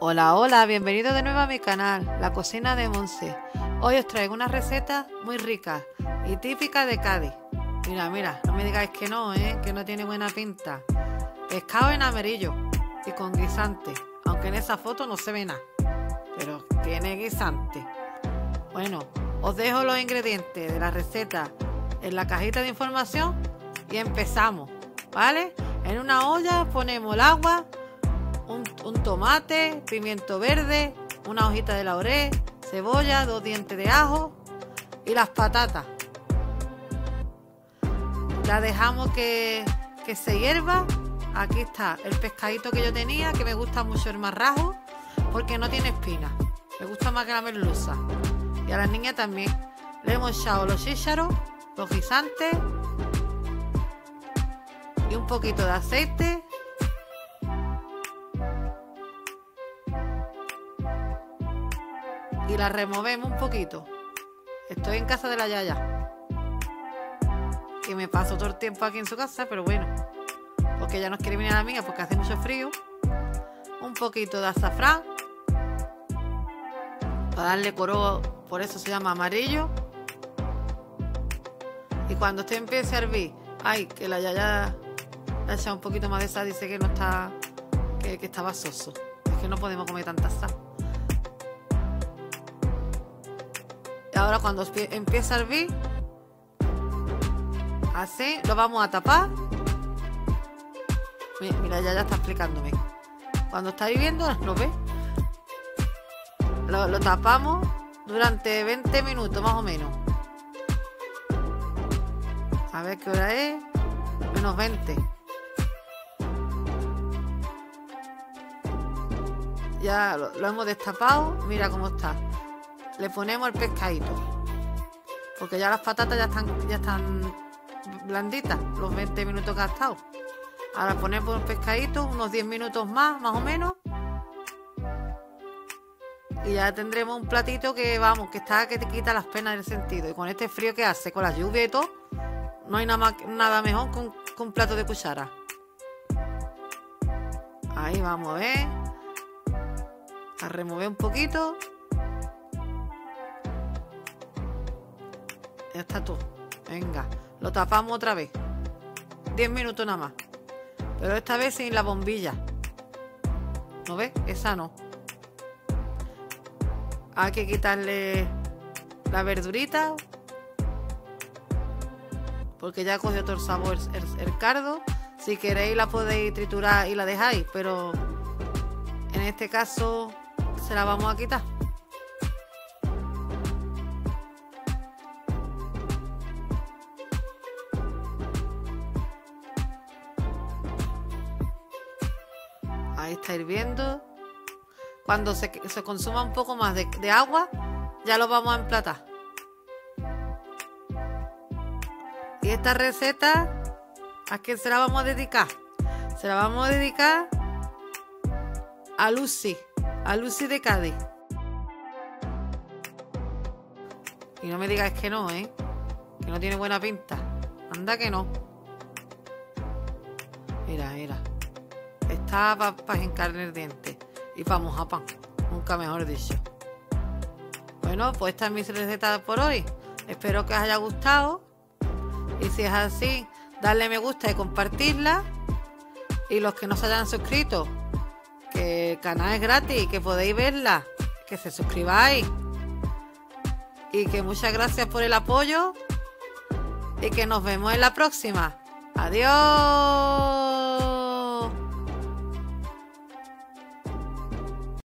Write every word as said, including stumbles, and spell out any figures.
Hola, hola, bienvenido de nuevo a mi canal, La Cocina de Monse. Hoy os traigo una receta muy rica y típica de Cádiz. Mira, mira, no me digáis que no, ¿eh? Que no tiene buena pinta. Pescado en amarillo y con guisante, aunque en esa foto no se ve nada, pero tiene guisante. Bueno, os dejo los ingredientes de la receta en la cajita de información y empezamos, ¿vale? En una olla ponemos el agua, un, un tomate, pimiento verde, una hojita de laurel, cebolla, dos dientes de ajo y las patatas. La dejamos que, que se hierva. Aquí está el pescadito que yo tenía, que me gusta mucho el marrajo, porque no tiene espinas. Me gusta más que la merluza. Y a las niñas también. Le hemos echado los chícharos, los guisantes y un poquito de aceite. Y la removemos un poquito. Estoy en casa de la Yaya, que me paso todo el tiempo aquí en su casa, pero bueno, porque ella no quiere venir a la mía porque hace mucho frío. Un poquito de azafrán para darle color, por eso se llama amarillo. Y cuando usted empiece a hervir, ay, que la Yaya le ha echado un poquito más de sal, dice que no está, que, que está basoso. Es que no podemos comer tanta sal. Y ahora cuando empieza a hervir, así lo vamos a tapar. Mira, mira, ya ya está explicándome. Cuando está hirviendo, ¿lo ves? Lo, lo tapamos durante veinte minutos más o menos. A ver qué hora es. Menos veinte. Ya lo, lo hemos destapado. Mira cómo está. Le ponemos el pescadito, porque ya las patatas ya están, ya están blanditas, los veinte minutos que ha estado. Ahora ponemos el pescadito, unos diez minutos más, más o menos. Y ya tendremos un platito que, vamos, que está que te quita las penas del sentido. Y con este frío que hace, con la lluvia y todo, no hay nada, más, nada mejor que un, que un plato de cuchara. Ahí vamos a ver. A remover un poquito. Ya está todo. Venga, lo tapamos otra vez. diez minutos nada más. Pero esta vez sin la bombilla. ¿No ves? Esa no. Hay que quitarle la verdurita, porque ya cogió todo el sabor el, el cardo. Si queréis la podéis triturar y la dejáis, pero en este caso se la vamos a quitar. Ahí está hirviendo. Cuando se, se consuma un poco más de, de agua, ya lo vamos a emplatar. Y esta receta, ¿a quién se la vamos a dedicar? Se la vamos a dedicar a Lucy, a Lucy de Cádiz. Y no me digáis que no, ¿eh? Que no tiene buena pinta. Anda que no. Mira, mira. Está para pa hincarle el diente y para mojar pan, nunca mejor dicho. Bueno, pues esta es mi receta por hoy. Espero que os haya gustado. Y si es así, darle me gusta y compartirla. Y los que no se hayan suscrito, que el canal es gratis y que podéis verla, que se suscribáis. Y que muchas gracias por el apoyo. Y que nos vemos en la próxima. Adiós.